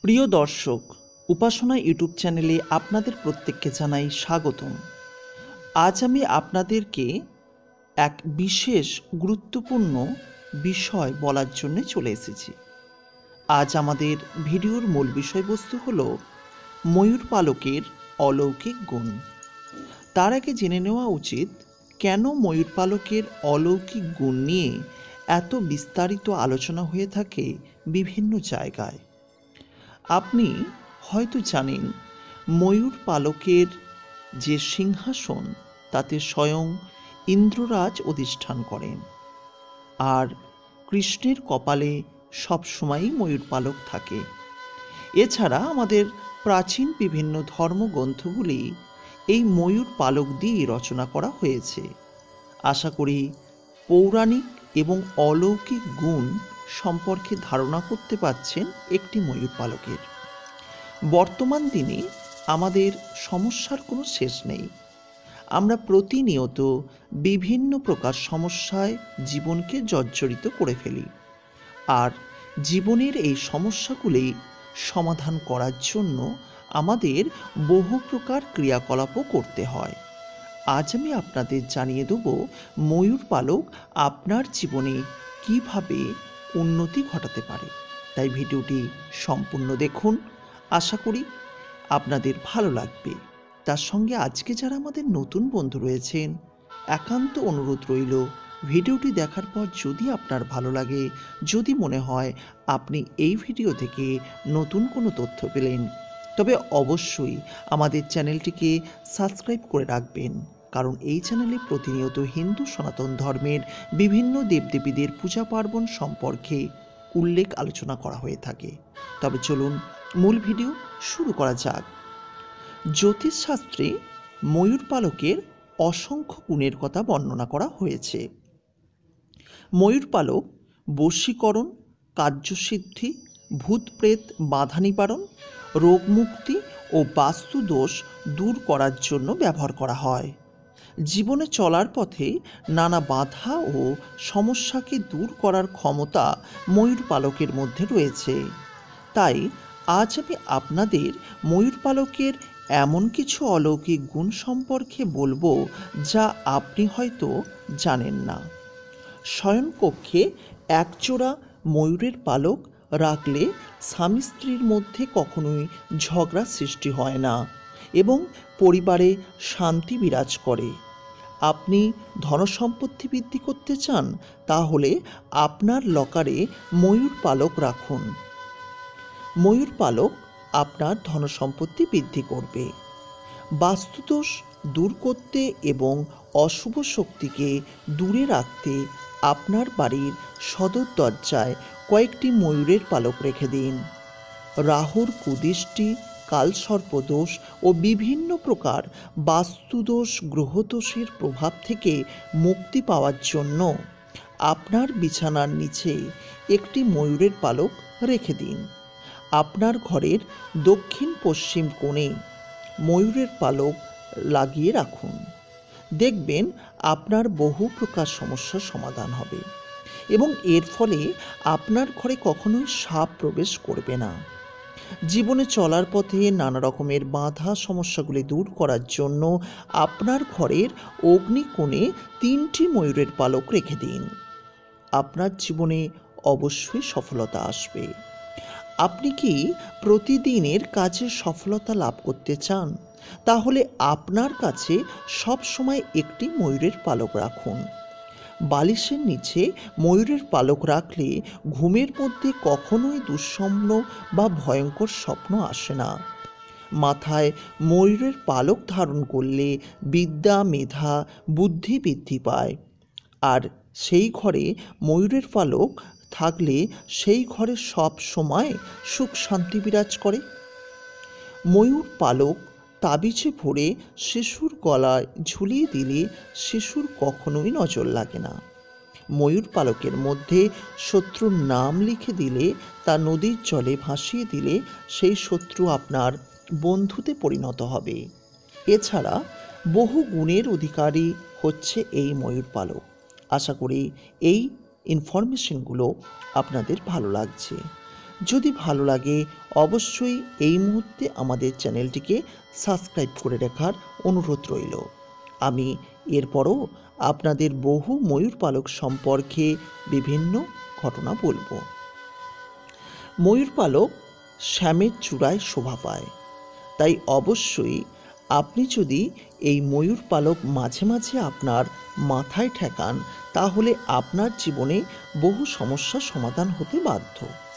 প্রিয় দর্শক, উপাসনা ইউটিউব চ্যানেলে আপনাদের প্রত্যেককে জানাই স্বাগতম। আজ আমি আপনাদেরকে এক বিশেষ গুরুত্বপূর্ণ বিষয় বলার জন্য চলে এসেছি। আজ আমাদের ভিডিওর মূল বিষয়বস্তু হল ময়ূর পালকের অলৌকিক গুণ। তার আগে জেনে নেওয়া উচিত কেন ময়ূর পালকের অলৌকিক গুণ নিয়ে এত বিস্তারিত আলোচনা হয়ে থাকে বিভিন্ন জায়গায়। আপনি হয়তো জানেন, ময়ূর পালকের যে সিংহাসন তাতে স্বয়ং ইন্দ্ররাজ অধিষ্ঠান করেন, আর কৃষ্ণের কপালে সবসময়ই ময়ূর পালক থাকে। এছাড়া আমাদের প্রাচীন বিভিন্ন ধর্মগ্রন্থগুলি এই ময়ূর পালক দিয়ে রচনা করা হয়েছে। আশা করি পৌরাণিক এবং অলৌকিক গুণ সম্পর্কে ধারণা করতে পারছেন একটি ময়ূর পালকের। বর্তমান দিনে আমাদের সমস্যার কোনো শেষ নেই। আমরা প্রতিনিয়ত বিভিন্ন প্রকার সমস্যায় জীবনকে জর্জরিত করে ফেলি, আর জীবনের এই সমস্যাগুলি সমাধান করার জন্য আমাদের বহু প্রকার ক্রিয়াকলাপও করতে হয়। আজ আমি আপনাদের জানিয়ে দেব ময়ূর পালক আপনার জীবনে কিভাবে উন্নতি ঘটাতে পারে। তাই ভিডিওটি সম্পূর্ণ দেখুন, আশা করি আপনাদের ভালো লাগবে। তার সঙ্গে আজকে যারা আমাদের নতুন বন্ধু রয়েছেন, একান্ত অনুরোধ রইল, ভিডিওটি দেখার পর যদি আপনার ভালো লাগে, যদি মনে হয় আপনি এই ভিডিও থেকে নতুন কোনো তথ্য পেলেন, তবে অবশ্যই আমাদের চ্যানেলটিকে সাবস্ক্রাইব করে রাখবেন, কারণ এই চ্যানেলে প্রতিনিয়ত হিন্দু সনাতন ধর্মের বিভিন্ন দেবদেবীদের পূজা পার্বণ সম্পর্কে উল্লেখ আলোচনা করা হয়ে থাকে। তবে চলুন মূল ভিডিও শুরু করা যাক। জ্যোতিষশাস্ত্রে ময়ূর পালকের অসংখ্য গুণের কথা বর্ণনা করা হয়েছে। ময়ূর পালক বশীকরণ, কার্যসিদ্ধি, ভূতপ্রেত বাধা নিবারণ, রোগমুক্তি ও বাস্তুদোষ দূর করার জন্য ব্যবহার করা হয়। জীবনে চলার পথে নানা বাধা ও সমস্যাকে দূর করার ক্ষমতা ময়ূর পালকের মধ্যে রয়েছে। তাই আজ আমি আপনাদের ময়ূর পালকের এমন কিছু অলৌকিক গুণ সম্পর্কে বলবো যা আপনি হয়তো জানেন না। শয়নকক্ষে একজোড়া ময়ূরের পালক রাখলে স্বামী স্ত্রীর মধ্যে কখনোই ঝগড়া সৃষ্টি হয় না এবং পরিবারে শান্তি বিরাজ করে। আপনি ধনসম্পত্তি বৃদ্ধি করতে চান, তাহলে আপনার লকারে ময়ূর পালক রাখুন। ময়ূর পালক আপনার ধনসম্পত্তি বৃদ্ধি করবে। বাস্তুদোষ দূর করতে এবং অশুভ শক্তিকে দূরে রাখতে আপনার বাড়ির সদর দরজায় কয়েকটি ময়ূরের পালক রেখে দিন। রাহুর কুদৃষ্টি, কালসর্পদোষ ও বিভিন্ন প্রকার বাস্তুদোষ গ্রহদোষের প্রভাব থেকে মুক্তি পাওয়ার জন্য আপনার বিছানার নিচে একটি ময়ূরের পালক রেখে দিন। আপনার ঘরের দক্ষিণ পশ্চিম কোণে ময়ূরের পালক লাগিয়ে রাখুন। দেখবেন আপনার বহু প্রকার সমস্যার সমাধান হবে এবং এর ফলে আপনার ঘরে কখনোই সাপ প্রবেশ করবে না। জীবনে চলার পথে নানা রকমের বাধা সমস্যাগুলি দূর করার জন্য আপনার ঘরের অগ্নিকোণে 3টি ময়ূরের পালক রেখে দিন। আপনার জীবনে অবশ্যই সফলতা আসবে। আপনি কি প্রতিদিনের কাজে সফলতা লাভ করতে চান? তাহলে আপনার কাছে সব সময় একটি ময়ূরের পালক রাখুন। বালিশের নিচে ময়ূরের পালক রাখলে ঘুমের মধ্যে কখনোই দুঃস্বপ্ন বা ভয়ঙ্কর স্বপ্ন আসে না। মাথায় ময়ূরের পালক ধারণ করলে বিদ্যা, মেধা, বুদ্ধি বৃদ্ধি পায়, আর সেই ঘরে ময়ূরের পালক থাকলে সেই ঘরে সব সময় সুখ শান্তি বিরাজ করে। ময়ূর পালক তাবিজে ভরে শিশুর গলায় ঝুলিয়ে দিলে শিশুর কখনোই নজর লাগে না। ময়ূর পালকের মধ্যে শত্রুর নাম লিখে দিলে, তা নদীর জলে ভাসিয়ে দিলে সেই শত্রু আপনার বন্ধুতে পরিণত হবে। এছাড়া বহু গুণের অধিকারী হচ্ছে এই ময়ূর পালক। আশা করি এই ইনফরমেশনগুলো আপনাদের ভালো লাগছে। যদি ভালো লাগে অবশ্যই এই মুহূর্তে আমাদের চ্যানেলটিকে সাবস্ক্রাইব করে রাখার অনুরোধ রইল। আমি এরপরও আপনাদের বহু ময়ূর পালক সম্পর্কে বিভিন্ন ঘটনা বলবো। ময়ূর পালক শ্যামের চূড়ায় শোভা পায়, তাই অবশ্যই আপনি যদি এই ময়ূর পালক মাঝে মাঝে আপনার মাথায় ঠেকান তাহলে আপনার জীবনে বহু সমস্যার সমাধান হতে বাধ্য।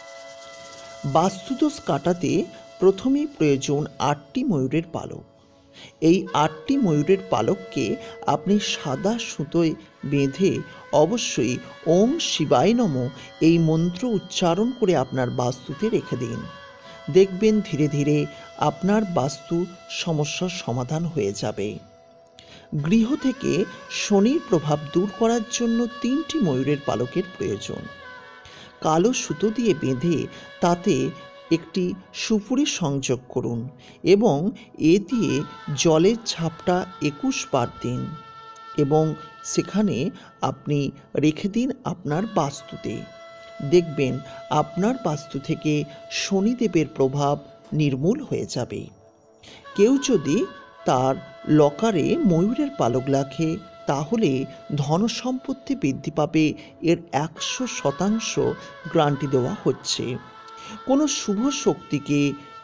বাস্তুদোষ কাটাতে প্রথমেই প্রয়োজন 8টি ময়ূরের পালক। এই 8টি ময়ূরের পালককে আপনি সাদা সুতোয় বেঁধে অবশ্যই ওম শিবায় নমঃ এই মন্ত্র উচ্চারণ করে আপনার বাস্তুতে রেখে দিন। দেখবেন ধীরে ধীরে আপনার বাস্তু সমস্যার সমাধান হয়ে যাবে। গৃহ থেকে শনির প্রভাব দূর করার জন্য 3টি ময়ূরের পালকের প্রয়োজন। কালো সুতো দিয়ে বেঁধে তাতে একটি সুপুরি সংযোগ করুন এবং এ দিয়ে জলের ঝাপটা 21 বার দিন এবং সেখানে আপনি রেখে দিন আপনার বাস্তুতে। দেখবেন আপনার বাস্তু থেকে শনিদেবের প্রভাব নির্মূল হয়ে যাবে। কেউ যদি তার লকারে ময়ূরের পালক রাখে তাহলে ধনসম্পত্তি বৃদ্ধি পাবে, এর 100% গ্যারান্টি দেওয়া হচ্ছে। কোনো শুভ শক্তিকে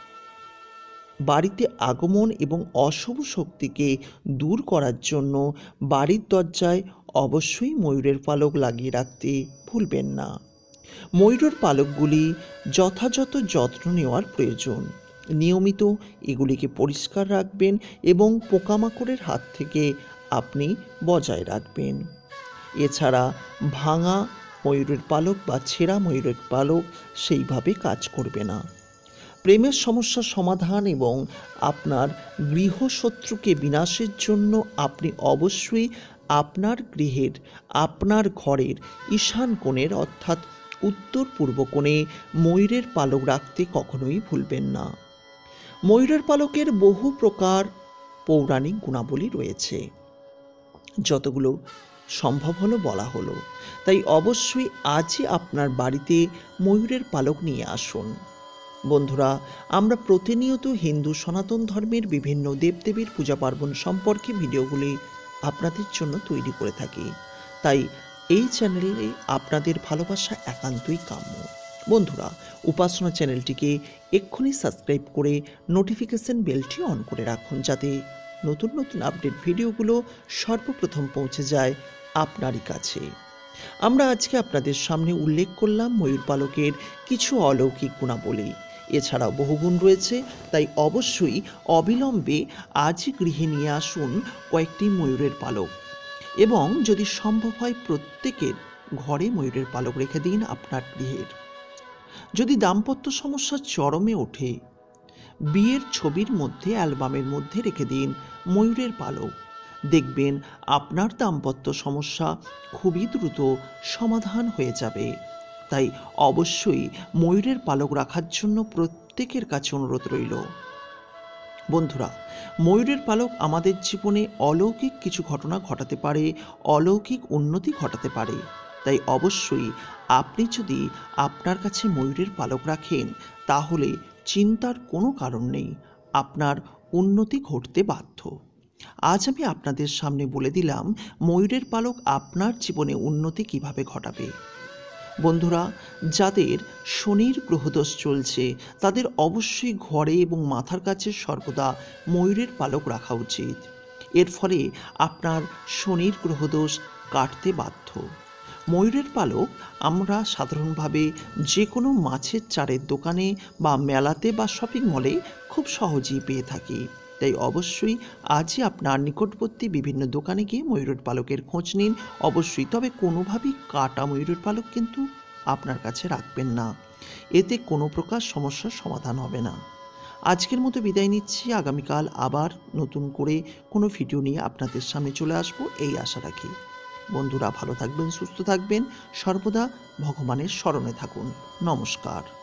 বাড়িতে আগমন এবং অশুভ শক্তিকে দূর করার জন্য বাড়ির দরজায় অবশ্যই ময়ূরের পালক লাগিয়ে রাখতে ভুলবেন না। ময়ূরের পালকগুলি যথাযথ যত্ন নেওয়ার প্রয়োজন। নিয়মিত এগুলিকে পরিষ্কার রাখবেন এবং পোকামাকড়ের হাত থেকে আপনি বজায় রাখবেন। এছাড়া ভাঙা ময়ূরের পালক বা ছেঁড়া ময়ূরের পালক সেইভাবে কাজ করবে না। প্রেমের সমস্যার সমাধান এবং আপনার গৃহশত্রুকে বিনাশের জন্য আপনি অবশ্যই আপনার গৃহের আপনার ঘরের ঈশান কোণের অর্থাৎ উত্তর পূর্ব কোণে ময়ূরের পালক রাখতে কখনোই ভুলবেন না। ময়ূরের পালকের বহু প্রকার পৌরাণিক গুণাবলী রয়েছে, যতগুলো সম্ভব হলো বলা হলো। তাই অবশ্যই আজই আপনার বাড়িতে ময়ূরের পালক নিয়ে আসুন। বন্ধুরা, আমরা প্রতিনিয়ত হিন্দু সনাতন ধর্মের বিভিন্ন দেবদেবীর পূজা পার্বণ সম্পর্কে ভিডিওগুলি আপনাদের জন্য তৈরি করে থাকি, তাই এই চ্যানেলে আপনাদের ভালোবাসা একান্তই কাম্য। বন্ধুরা, উপাসনা চ্যানেলটিকে এক্ষুনি সাবস্ক্রাইব করে নোটিফিকেশন বেলটি অন করে রাখুন, যাতে নতুন নতুন আপডেট ভিডিওগুলো সর্বপ্রথম পৌঁছে যায় আপনারই কাছে। আমরা আজকে আপনাদের সামনে উল্লেখ করলাম ময়ূর পালকের কিছু অলৌকিক গুণাবলী। এছাড়াও বহু গুণ রয়েছে, তাই অবশ্যই অবিলম্বে আজই গৃহে নিয়ে আসুন কয়েকটি ময়ূরের পালক এবং যদি সম্ভব হয় প্রত্যেকের ঘরে ময়ূরের পালক রেখে দিন আপনার গৃহের। যদি দাম্পত্য সমস্যা চরমে ওঠে, বিয়ের ছবির মধ্যে অ্যালবামের মধ্যে রেখে দিন ময়ূরের পালক। দেখবেন আপনার দাম্পত্য সমস্যা খুবই দ্রুত সমাধান হয়ে যাবে। তাই অবশ্যই ময়ূরের পালক রাখার জন্য প্রত্যেকের কাছে অনুরোধ রইল। বন্ধুরা, ময়ূরের পালক আমাদের জীবনে অলৌকিক কিছু ঘটনা ঘটাতে পারে, অলৌকিক উন্নতি ঘটাতে পারে। তাই অবশ্যই আপনি যদি আপনার কাছে ময়ূরের পালক রাখেন তাহলে চিন্তার কোনো কারণ নেই, আপনার উন্নতি ঘটতে বাধ্য। আজ আমি আপনাদের সামনে বলে দিলাম ময়ূরের পালক আপনার জীবনে উন্নতি কিভাবে ঘটাবে। বন্ধুরা, যাদের শনির গ্রহদোষ চলছে তাদের অবশ্যই ঘরে এবং মাথার কাছে সর্বদা ময়ূরের পালক রাখা উচিত। এর ফলে আপনার শনির গ্রহদোষ কাটতে বাধ্য। ময়ূরের পালক আমরা সাধারণভাবে যে কোনো মাছের চারের দোকানে বা মেলাতে বা শপিং মলে খুব সহজেই পেয়ে থাকি। তাই অবশ্যই আজই আপনার নিকটবর্তী বিভিন্ন দোকানে গিয়ে ময়ূরের পালকের খোঁজ নিন অবশ্যই। তবে কোনোভাবেই কাটা ময়ূরের পালক কিন্তু আপনার কাছে রাখবেন না, এতে কোনো প্রকার সমস্যার সমাধান হবে না। আজকের মতো বিদায় নিচ্ছি, আগামীকাল আবার নতুন করে কোনো ভিডিও নিয়ে আপনাদের সামনে চলে আসব এই আশা রাখি। বন্ধুরা, ভালো থাকবেন, সুস্থ থাকবেন, সর্বদা ভগবানের স্মরণে থাকুন। নমস্কার।